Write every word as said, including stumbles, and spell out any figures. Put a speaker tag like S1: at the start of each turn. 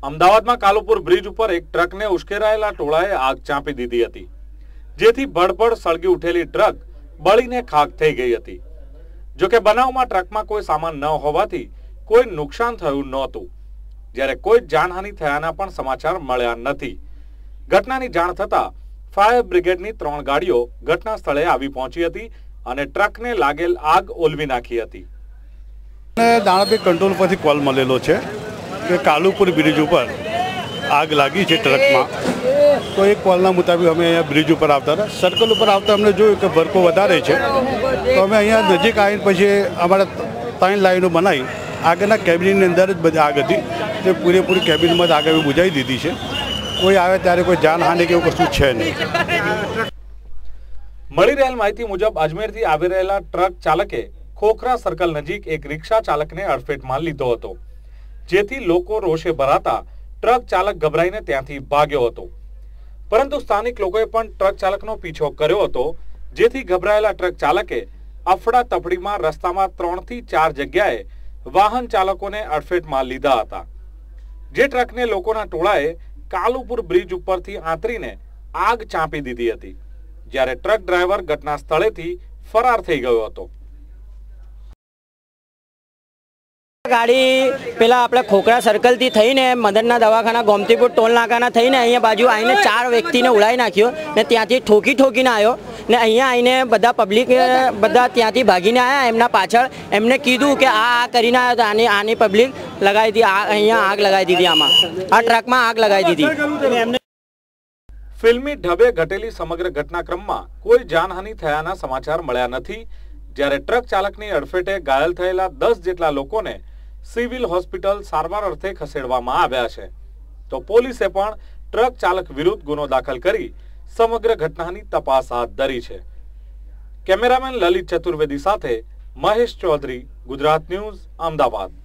S1: અમદાવાદમાં કાલુપુર બ્રિજ ઉપર એક ટ્રકને ઉશ્કેરાયેલા ટોળાએ આગ ચાંપી દીધી હતી, જેથી ભડભડ સળગી ઉઠેલી ટ્રક બળીને ખાખ થઈ ગઈ હતી। જો કે બનાવમાં ટ્રકમાં કોઈ સામાન ન હોવાથી કોઈ નુકસાન થયું નહોતું, જ્યારે કોઈ જાનહાનિ થયાના પણ સમાચાર મળ્યા નથી। ઘટનાની જાણ થતા ફાયર બ્રિગેડની ત્રણ ગાડીઓ ઘટના સ્થળે આવી પહોંચી હતી અને ટ્રકને લાગેલ આગ ઓલવી નાખી હતી।
S2: દાણાપી કંટ્રોલ પરથી કોલ મળેલો છે કે કાલુપુર બ્રિજ ઉપર આગ લાગી છે ટ્રકમાં। તો એ કોલના મુતાબિક અમે અહીંયા બ્રિજ ઉપર આવતા હતા। સર્કલ ઉપર આવતા અમને જોયું કે ભરકો વધારે છે, તો અમે અહીંયા નજીક આવીને પછી અમારા ત્રણ લાઈનો બનાવી આગળના કેબિનની અંદર જ બધી આગ હતી, તે પૂરેપૂરી કેબિનમાં જ આગ અમે બુઝાવી દીધી છે। કોઈ આવે ત્યારે કોઈ જાનહાનિ કે એવું કશું છે નહીં।
S1: મળી રહેલ માહિતી મુજબ અજમેરથી આવી રહેલા ટ્રક ચાલકે ખોખરા સર્કલ નજીક એક રિક્ષા ચાલકને અડફેટમાં લીધો હતો, જેથી લોકો રોષે ભરાતા ટ્રક ચાલક ગભરાઈને ત્યાંથી ભાગ્યો હતો। પરંતુ સ્થાનિક લોકોએ પણ ટ્રક ચાલકનો પીછો કર્યો હતો, જેથી ગભરાયેલા ટ્રક ચાલકે અફડા તફડીમાં રસ્તામાં ત્રણ થી ચાર જગ્યાએ વાહન ચાલકોને અડફેટમાં લીધા હતા। જે ટ્રકને લોકોના ટોળાએ કાલુપુર બ્રિજ ઉપરથી આંતરીને આગ ચાંપી દીધી હતી, જ્યારે ટ્રક ડ્રાઈવર ઘટના સ્થળેથી ફરાર થઈ ગયો હતો।
S3: गाड़ी पेला अपने खोखरा सर्कल थी थी ने मदनना दवाखाना गोमतीपुर टोल नाकाना थी ने अहीं बाजू आईने चार व्यक्ति ने उड़ाई नाख्यो ने त्यांथी ठोकी ठोकीने आव्यो ने अहीं आईने बधा पब्लिक बधा त्यांथी भागीने आया। एमना पाछळ एमने कीधुं के आ आ करीने आव्यो तो आनी आनी पब्लिक लगाई दी अहीं आग लगाई दीधी, आमां आ ट्रकमां आग लगाई दीधी।
S1: फिल्मी ढबे घटेली समग्र घटनाक्रममां कोई जानहानि थयाना समाचार मळ्या नथी, ज्यारे ट्रक चालकनी अडफेटे घायल थयेला दस जेटला लोकोने सिविल होस्पिटल सारवार अर्थे खसेडवामां आव्या छे। तो पोलीसे पण ट्रक चालक विरुद्ध गुनो दाखल करी समग्र घटनानी तपास हाथ धरी छे। कैमरामेन ललित चतुर्वेदी साथे महेश चौधरी, गुजरात न्यूज, अमदावाद।